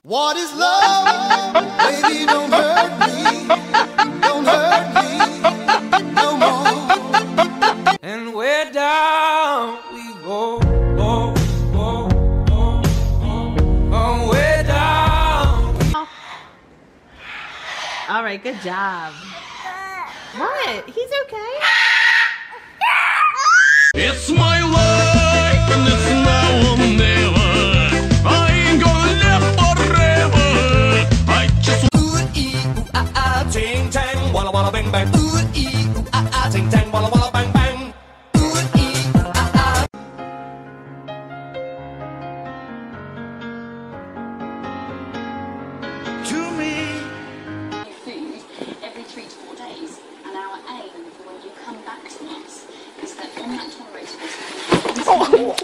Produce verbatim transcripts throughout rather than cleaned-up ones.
What is love? Baby, don't hurt me. Don't hurt me no more. And we're down we go. Oh, oh, oh, oh, oh, we're down. All right, good job. What? He's okay. It's my life and it's now or never. I ain't gonna live forever. I just Ooh ee ooh ah ah, ting tang, walla walla bang bang. Ooh ee ooh ah ah, ting tang, walla walla bang bang. Ooh ee ooh ah ah. To me. Food every three to four days, and our aim for when you come back to us is that on that tolerance list.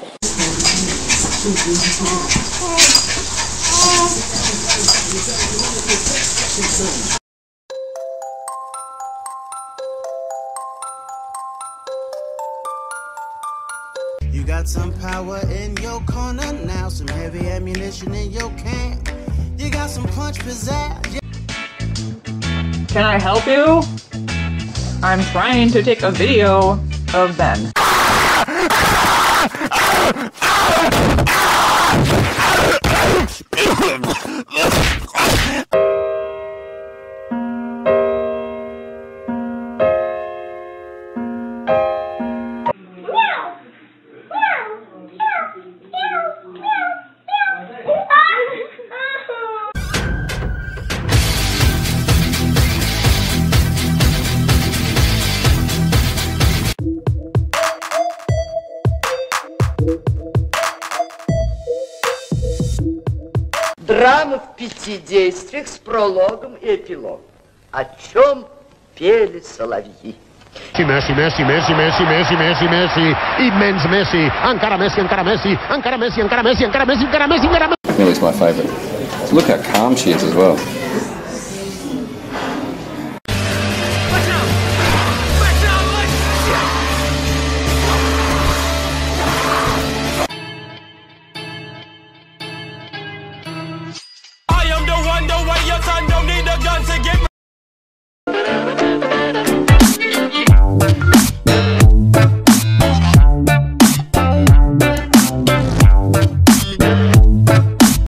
You got some power in your corner now, some heavy ammunition in your can. You got some punch pizzazz. Can I help you? I'm trying to take a video of Ben. Драма в пяти действиях с прологом и эпилогом. О чем пели соловьи. Messi, Messi, Messi, Messi, Messi, Messi, Messi, immense Messi, ancora Messi, ancora Messi, ancora Messi, ancora Messi, ancora Messi, ancora Messi, ancora Messi. Millie's my favourite. Look how calm she is as well.